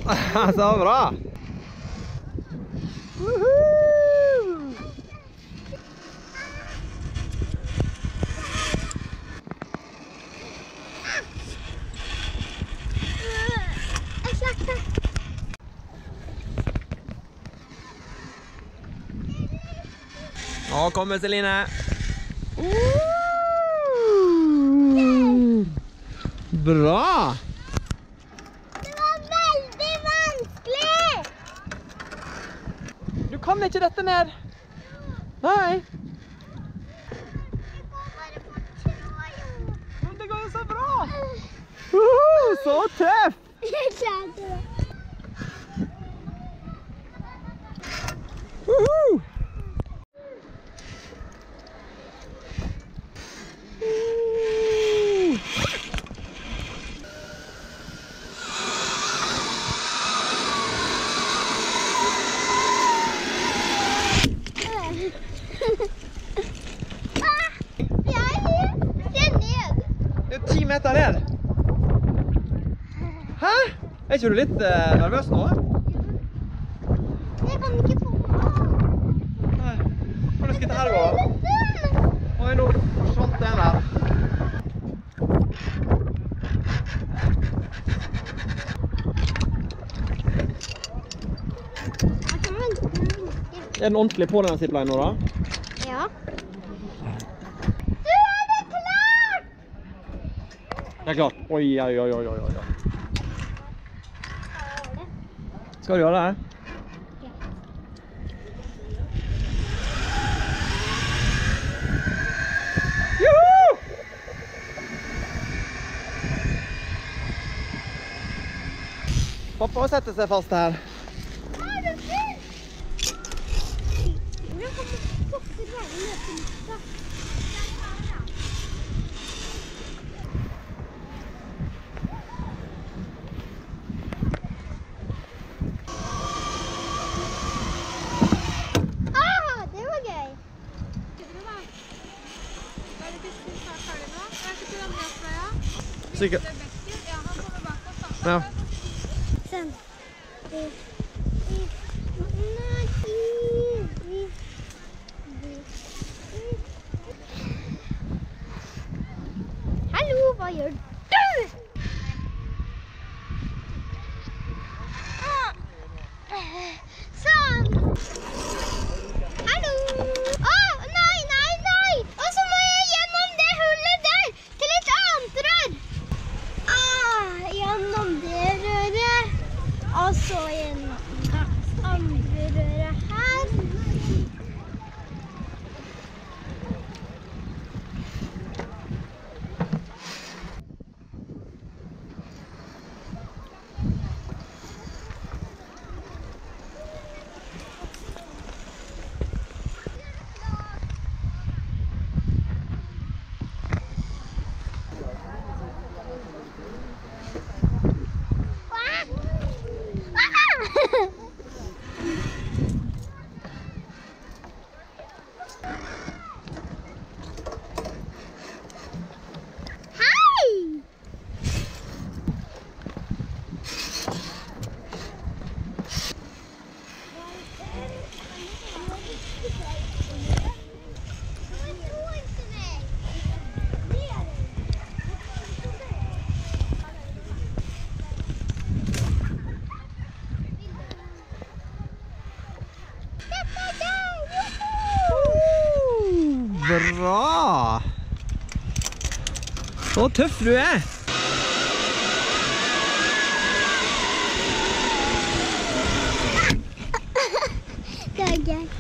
Så bra! Nå kommer Celine. Bra! Det var veldig vanskelig! Du kan ikke dette ned. Nei. Men det går jo så bra. Så tøff! Jeg klarte det. Det er 10 meter ned. Hæ? Er ikke du litt nervøs nå? Jeg kan ikke få meg. Nei. Hvordan skal dette her gå? Oi, nå forsvant den der. Er den ordentlig på denne zipline nå da? Ja. Du er det klart! Det er klart. Oi. Skal du gjøre det? Juhu! Pappa må sette seg fast her. Sikkert. Ja. Sånn. Hallo, hva gjør du? Sånn. Hallo. Nei. Og så må jeg gjennom det hullet der til et annet rør. Gjennom det røret. Og så gjennom det andre røret her. Bra! Så tøff du er!